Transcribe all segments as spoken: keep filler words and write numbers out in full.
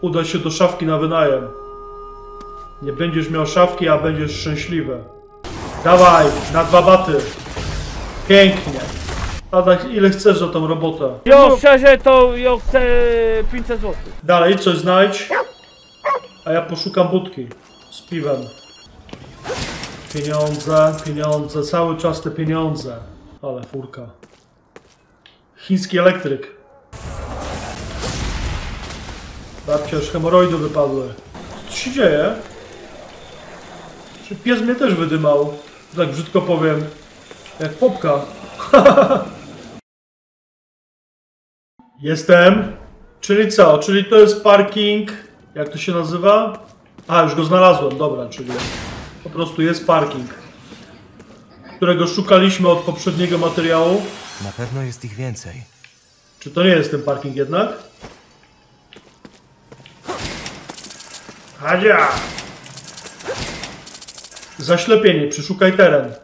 Udaj się do szafki na wynajem. Nie będziesz miał szafki, a będziesz szczęśliwy. Dawaj, na dwa baty. Pięknie. Adaś, ile chcesz za tą robotę? Jo, szczerze to ja chcę pięćset złotych. Dalej, coś znajdź. A ja poszukam budki z piwem. Pieniądze, pieniądze, cały czas te pieniądze. Ale furka. Chiński elektryk. Babcia, już hemoroidy wypadły. Co tu się dzieje? Czy pies mnie też wydymał? Tak brzydko powiem. Jak popka. Jestem. Czyli co? Czyli to jest parking. Jak to się nazywa? A, już go znalazłem. Dobra, czyli po prostu jest parking, którego szukaliśmy od poprzedniego materiału. Na pewno jest ich więcej. Czy to nie jest ten parking jednak? Hadzia! Zaślepienie, przeszukaj teren.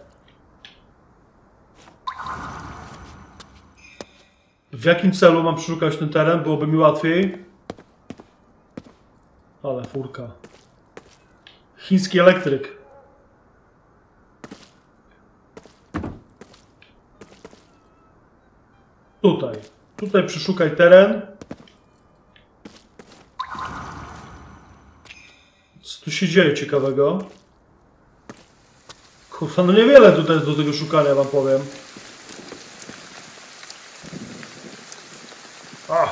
W jakim celu mam przeszukać ten teren? Byłoby mi łatwiej. Ale furka. Chiński elektryk. Tutaj. Tutaj przeszukaj teren. Co tu się dzieje ciekawego? Kurwa, no niewiele tutaj jest do tego szukania, wam powiem. A.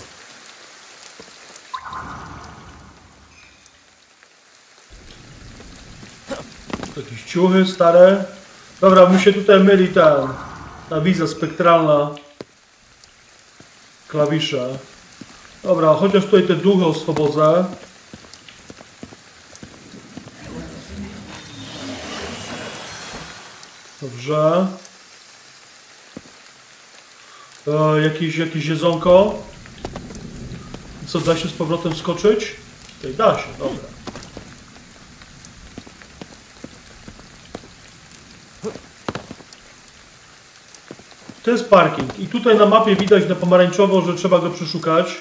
Jakieś ciuchy stare. Dobra, mi się tutaj myli ten, ta wiza spektralna. Klawisze. Dobra, chociaż tutaj te duchy oswobodzę. Dobrze. E, jakieś, jakieś jedzonko. Co, da się z powrotem skoczyć? Tutaj da się, dobra. To jest parking. I tutaj na mapie widać na pomarańczowo, że trzeba go przeszukać.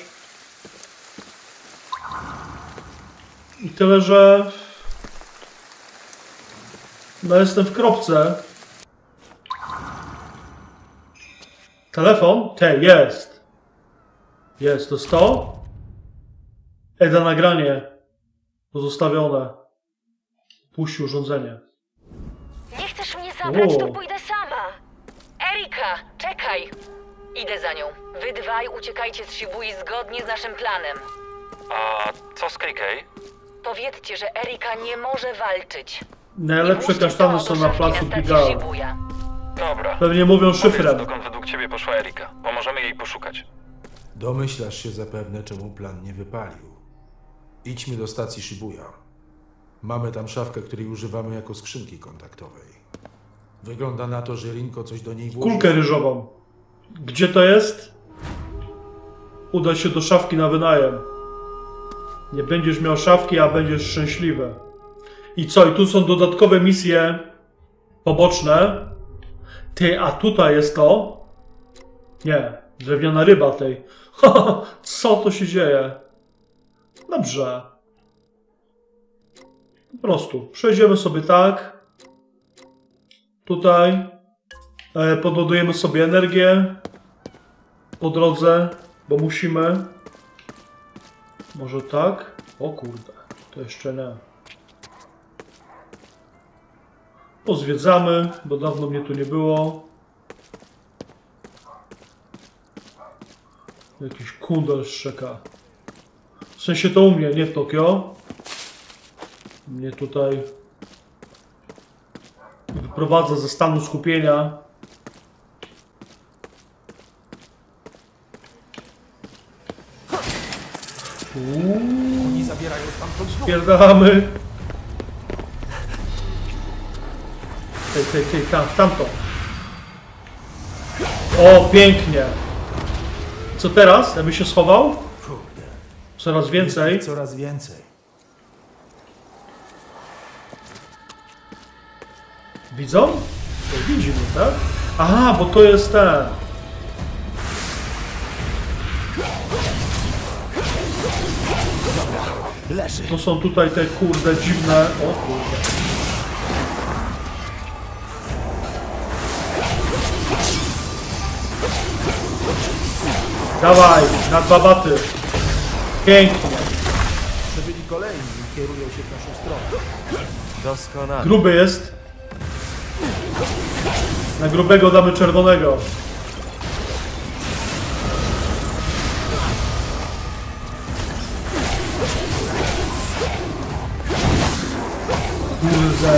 I tyle, że... No jestem w kropce. Telefon? Te, jest. Jest, to jest to. Eda nagranie. Pozostawione. Puść urządzenie. Nie chcesz mnie zabrać, O. to pójdę sama. Erika, czekaj. Idę za nią. Wy dwaj uciekajcie z Shibui zgodnie z naszym planem. A co z K K? Powiedzcie, że Erika nie może walczyć. Najlepsze kasztany są na placu Pigalle. Dobra. Pewnie mówią Powiedz, szyfrem. dokąd według ciebie poszła Erika. Pomożemy jej poszukać. Domyślasz się zapewne, czemu plan nie wypalił. Idźmy do stacji Shibuya. Mamy tam szafkę, której używamy jako skrzynki kontaktowej. Wygląda na to, że Rinko coś do niej włożył. Kulkę ryżową. Gdzie to jest? Udaj się do szafki na wynajem. Nie będziesz miał szafki, a będziesz szczęśliwy. I co? I tu są dodatkowe misje poboczne. Ty, a tutaj jest to? Nie. Drewniana ryba tej. Co to się dzieje? Dobrze. Po prostu. Przejdziemy sobie tak. Tutaj. E, podładujemy sobie energię. Po drodze. Bo musimy. Może tak? O kurde. To jeszcze nie. Pozwiedzamy, bo dawno mnie tu nie było. Jakiś kundel szczeka. W sensie to u mnie, nie w Tokio. Mnie tutaj wyprowadza ze stanu skupienia. Uuu. Oni zabierają stamtąd znów. Spierdalamy. Tej, tej, tej, tam, tamto. O, pięknie. Co teraz? Ja bym się schował? Kurde. Coraz więcej. Jest ich coraz więcej. Widzą? To widzi mnie, tak? Aha, bo to jest ten. Leży. To są tutaj te kurde dziwne... O kurde. Dawaj, na dwa baty. Pięknie. Przybyli kolejni i kierują się w naszą stronę. Doskonale. Gruby jest. Na grubego damy czerwonego. Kurde.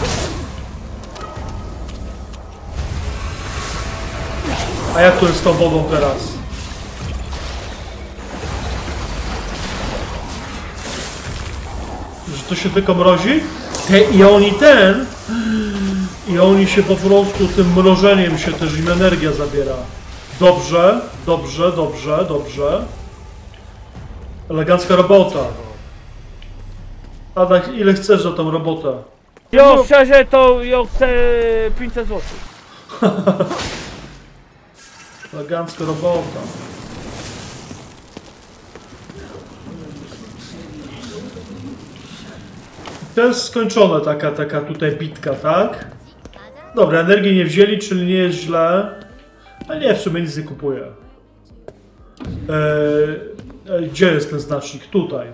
A jak to jest z tą wodą teraz? Że to się tylko mrozi? Te, I oni ten... I oni się po prostu tym mrożeniem się też im energia zabiera. Dobrze, dobrze, dobrze, dobrze. Elegancka robota. Adam, ile chcesz za tą robotę? Jo, szczerze to ja chcę pięćset złotych. Elegancka robota. To jest skończona taka, taka tutaj bitka, tak? Dobra, energii nie wzięli, czyli nie jest źle. A nie, w sumie nic nie kupuję. Eee, e, gdzie jest ten znacznik? Tutaj.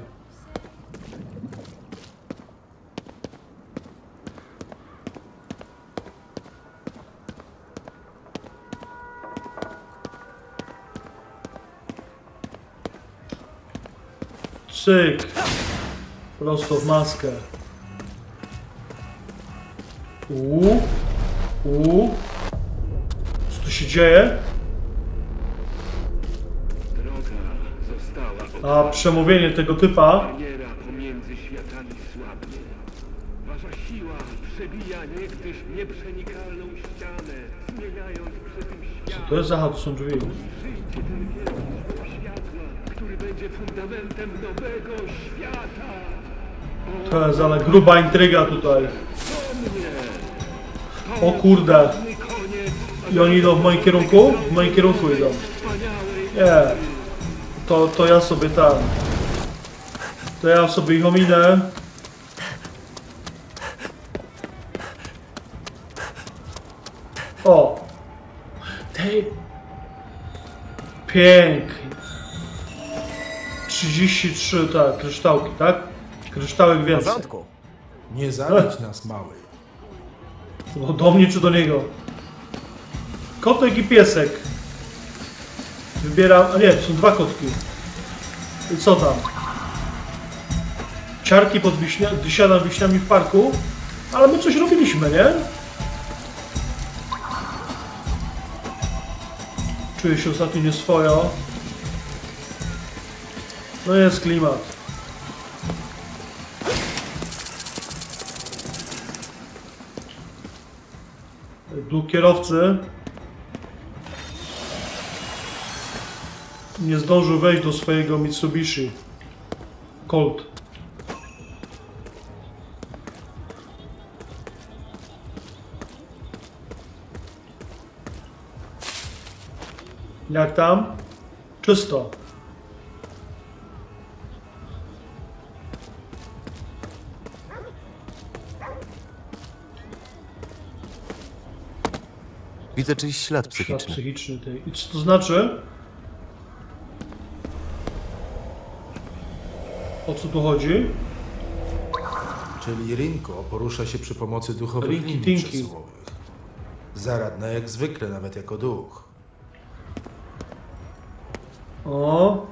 Cyk. Prosto w maskę. Uuu. Uuu. Co tu się dzieje? A przemówienie tego typa. Bariera pomiędzy światami słabnie. Wasza siła przebija niegdyś nieprzenikalną ścianę, zmieniając przy tym świat. To jest za to są drzwi. Przyjdzie ten wielki światła, który będzie fundamentem nowego świata. To jest ale gruba intryga tutaj. O kurde. I oni idą w moim kierunku? W moim kierunku idą. Nie. To, to ja sobie tam. To ja sobie ich ominę. O. Tej. Pięknie. trzydzieści trzy, tak, kryształki, tak? Kryształek W więcej. porządku. Nie zabić nas, mały. No, do mnie czy do niego? Kotek i piesek. Wybieram... A nie, to są dwa kotki. I co tam? Ciarki pod wiśnia... Siadam wiśniami w parku. Ale my coś robiliśmy, nie? Czuję się ostatnio nieswojo. No jest klimat. Duch kierowcy nie zdążył wejść do swojego Mitsubishi Colt. Jak tam? Czysto. Widzę czyjś ślad Ślad psychiczny. psychiczny tej. I co to znaczy? O co tu chodzi? Czyli Rinko porusza się przy pomocy duchowych Rinki linii Tinki. przesyłowych. Zaradna jak zwykle, nawet jako duch. O,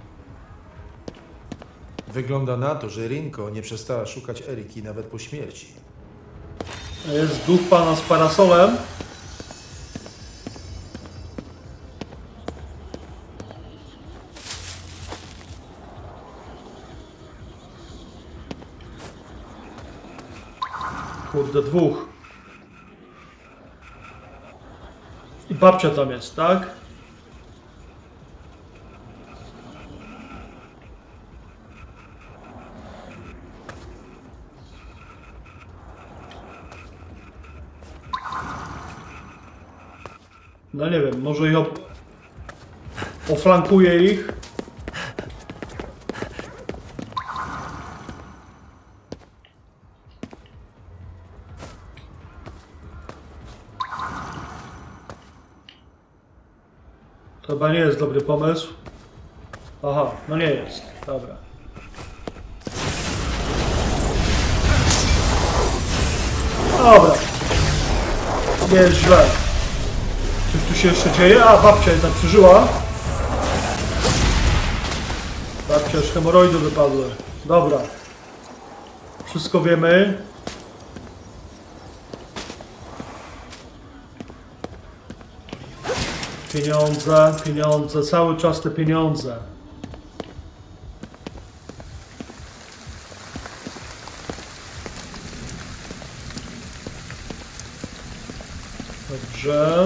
Wygląda na to, że Rinko nie przestała szukać Eriki nawet po śmierci. a jest duch pana z parasolem. Kurde, dwóch. I babcia tam jest, tak? No nie wiem, może ich op... oflankuję ich. To chyba nie jest dobry pomysł. Aha, no nie jest. Dobra. Dobra. Nie jest źle. Coś tu się jeszcze dzieje? A, babcia jednak przeżyła. Babcia, już hemoroidy wypadły. Dobra. Wszystko wiemy. Pieniądze, pieniądze, cały czas te pieniądze. Dobrze.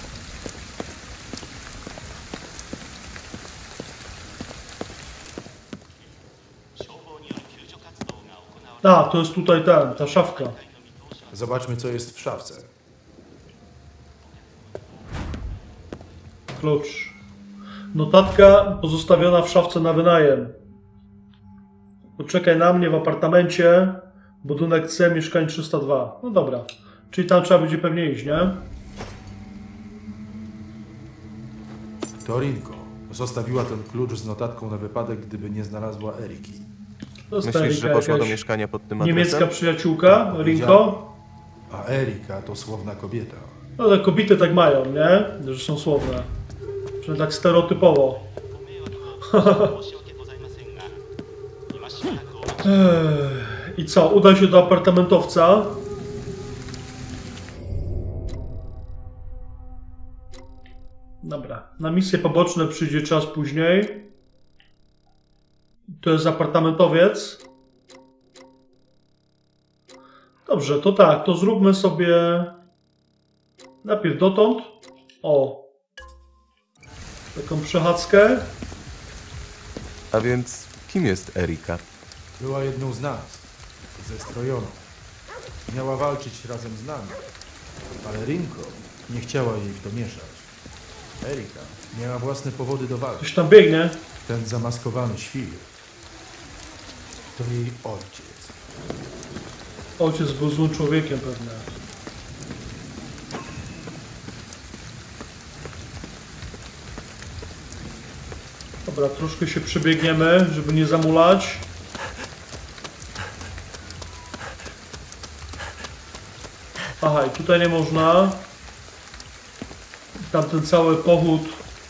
A, to jest tutaj ten, ta szafka. Zobaczmy, co jest w szafce. Klucz. Notatka pozostawiona w szafce na wynajem. Poczekaj na mnie w apartamencie. Budynek C, mieszkanie trzysta dwa. No dobra. Czyli tam trzeba będzie pewnie iść, nie? To Rinko. Zostawiła ten klucz z notatką na wypadek, gdyby nie znalazła Eriki. To jest Myślisz, że Erika, poszła do jakaś mieszkania pod tym adresem? niemiecka przyjaciółka, Rinko. A Erika to słowna kobieta. No te kobiety tak mają, nie? Że są słowne. Przynajmniej tak stereotypowo. Ech, I co? Uda się do apartamentowca. Dobra. Na misje poboczne przyjdzie czas później. To jest apartamentowiec. Dobrze, to tak. To zróbmy sobie najpierw dotąd. O. Taką przechadzkę. A więc kim jest Erika? Była jedną z nas. Zestrojoną. Miała walczyć razem z nami. Ale Rinko nie chciała jej w to mieszać. Erika miała własne powody do walki. Ktoś tam biegnie. Ten zamaskowany świr to jej ojciec. Ojciec był złym człowiekiem pewnie. Dobra, troszkę się przebiegniemy, żeby nie zamulać. Aha, i tutaj nie można. Tamten cały pochód.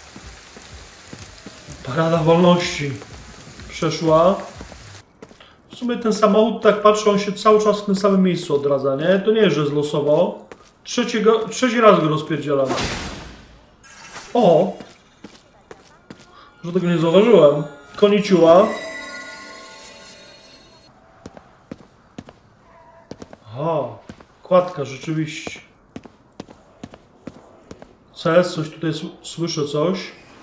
Parada wolności przeszła. W sumie ten samochód, tak patrzę, on się cały czas w tym samym miejscu odradza, nie? To nie jest, że jest losowo. Trzeci, go, trzeci raz go rozpierdzielam. O! Że tego nie zauważyłem. Koniciuła. Aha, kładka, rzeczywiście. Co jest? Coś tutaj słyszę, coś.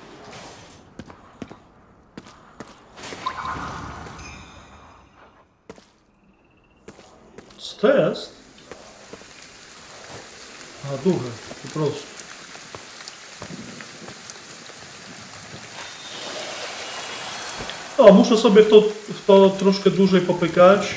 Co to jest? A, duchy, po prostu. O, muszę sobie w to, w to troszkę dłużej popykać.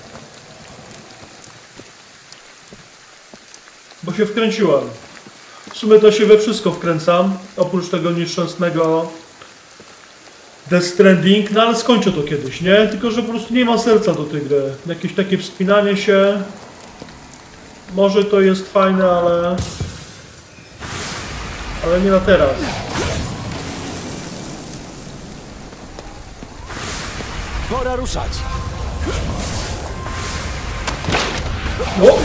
Bo się wkręciłem. W sumie to się we wszystko wkręcam, oprócz tego nieszczęsnego Death Stranding, no ale skończę to kiedyś, nie? Tylko, że po prostu nie ma serca do tej gry. Jakieś takie wspinanie się. Może to jest fajne, ale... Ale nie na teraz. Pora ruszać! O!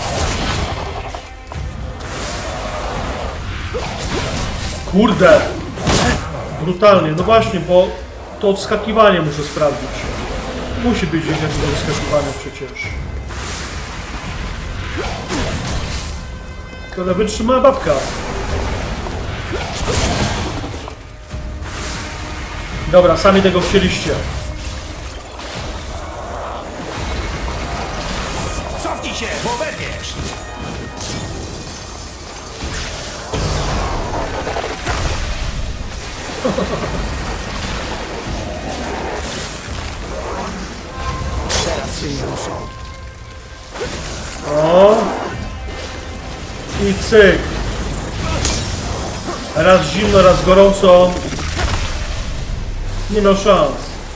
Kurde! Brutalnie, no właśnie, bo to odskakiwanie muszę sprawdzić. Musi być gdzieś jakieś odskakiwanie przecież. Tyle wytrzymała babka. Dobra, sami tego chcieliście. Cofnij się, bo oberwiesz! Teraz się nie ruszą. O! I cyk! Raz zimno, raz gorąco. Nie ma szans.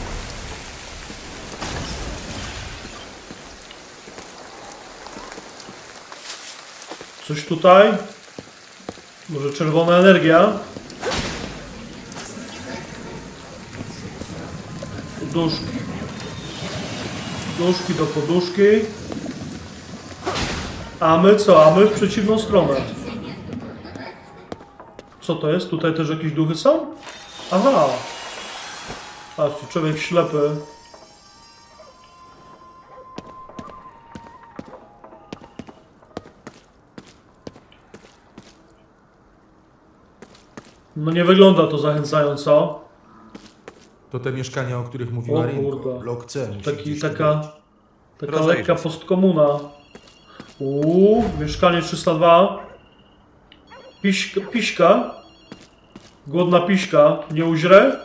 Coś tutaj? Może czerwona energia? Poduszki. Poduszki do poduszki. A my co? A my w przeciwną stronę. Co to jest? Tutaj też jakieś duchy są? Aha! Patrzcie, człowiek ślepy. No nie wygląda to zachęcająco. To te mieszkania, o których mówiła O Rinko. kurde. Blok C musi Taki, gdzieś tu taka, być. taka Rozejrzyj lekka się. postkomuna. Uuu, mieszkanie trzysta dwa. Piśka, piśka. Głodna piśka. Nie uźrę?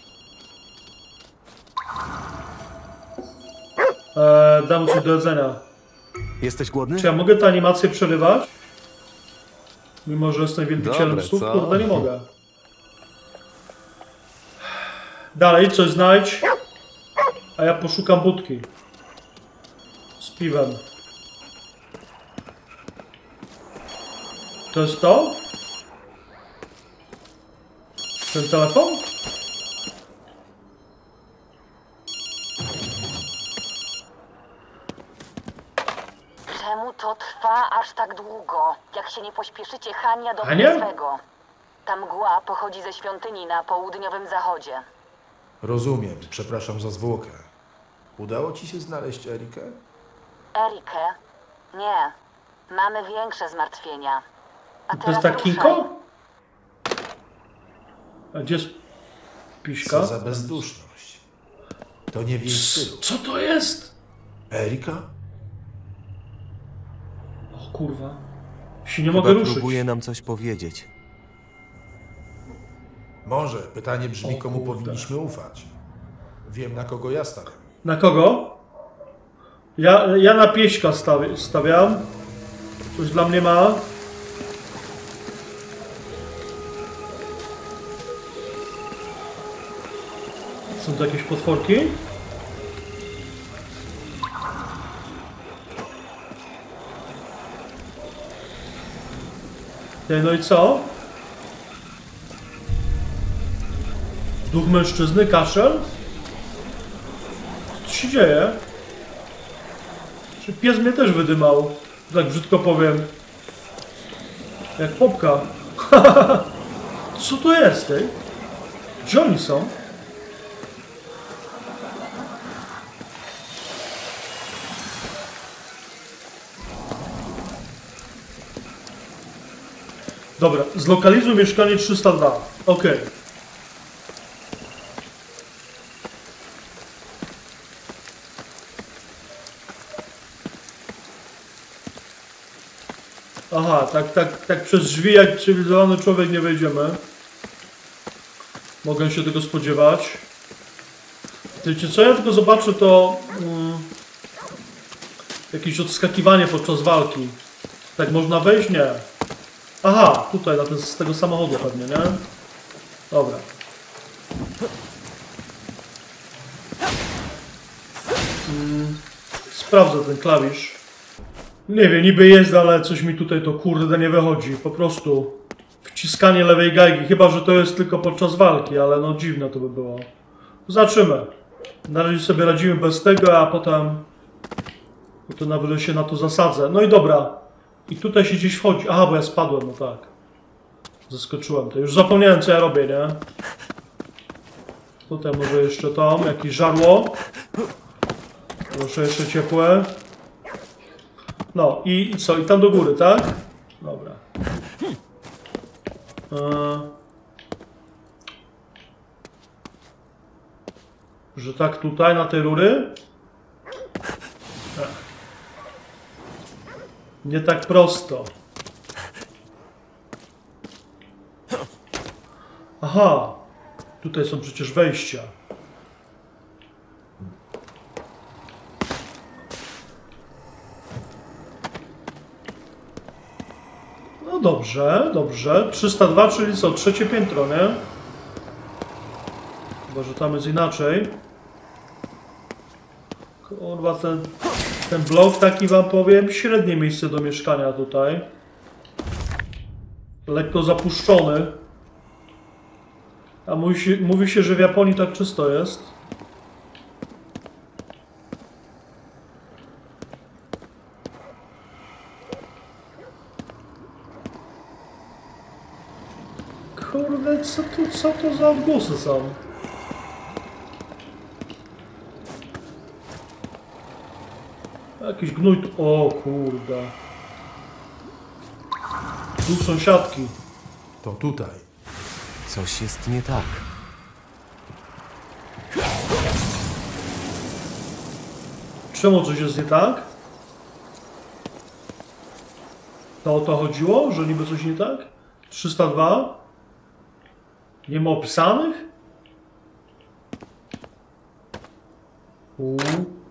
Eee, dam coś do jedzenia. Jesteś głodny? Czy ja mogę tę animację przerywać? Mimo, że jestem wielbicielem Dobre, psów? co? Kurde, nie mogę. Dalej, coś znajdź. A ja poszukam budki. Z piwem. To jest to? Ten telefon? Czemu to trwa aż tak długo? Jak się nie pośpieszycie, Hania do Hania? swego. Ta mgła pochodzi ze świątyni na południowym zachodzie. Rozumiem, przepraszam za zwłokę. Udało ci się znaleźć Erikę? Erikę? Nie. Mamy większe zmartwienia. A To jest teraz ta ruszaj. Kinko? A gdzie jest piśka? Co za bezduszność. To nie w jej stylu. Co to jest? Erika? O kurwa. Się nie mogę Chyba ruszyć. próbuje nam coś powiedzieć. Może. Pytanie brzmi, O komu kurde. powinniśmy ufać. Wiem, na kogo ja stawiam. Na kogo? Ja, ja na pieśka stawi, stawiam. Coś dla mnie ma. Są to jakieś potworki? Ej, no i co? Duch mężczyzny, kaszel? Co tu się dzieje? Czy pies mnie też wydymał? Tak brzydko powiem. Jak popka. Co to jest, ej? Gdzie oni są? Dobra, zlokalizuj mieszkanie trzysta dwa. Okej. Aha, tak, tak, tak przez drzwi jak cywilizowany człowiek nie wejdziemy. Mogę się tego spodziewać. Wiecie co, ja tylko zobaczę to... Mm, jakieś odskakiwanie podczas walki. Tak można wejść? Nie. Aha, tutaj na ten, z tego samochodu pewnie, nie? Dobra. Mm, sprawdzę ten klawisz. Nie wiem, niby jest, ale coś mi tutaj to kurde nie wychodzi. Po prostu wciskanie lewej gajki. Chyba że to jest tylko podczas walki, ale no dziwne to by było. Zobaczymy. Na razie sobie radzimy bez tego, a potem... Potem nawet się na to zasadzę. No i dobra. I tutaj się gdzieś wchodzi. Aha, bo ja spadłem, no tak. Zaskoczyłem to. Już zapomniałem, co ja robię, nie? Tutaj może jeszcze tam jakieś żarło. Proszę, jeszcze ciepłe. No i, i co? I tam do góry, tak? Dobra. Eee. Że tak tutaj, na te rury? Tak. Nie tak prosto. Aha. Tutaj są przecież wejścia. No No dobrze, dobrze. trzysta dwa, czyli co? Trzecie piętro, nie? Chyba, że tam jest inaczej. Kurwa, ten, ten blok taki wam powiem, średnie miejsce do mieszkania tutaj. Lekko zapuszczony. A mówi się, mówi się, że w Japonii tak czysto jest. Kurde, co to, co to za odgłosy są? Jakiś gnój tu... O kurde. Tu sąsiadki. To tutaj. Coś jest nie tak. Czemu coś jest nie tak? To o to chodziło? Że niby coś nie tak? trzysta dwa? Nie ma opisanych? Uuu.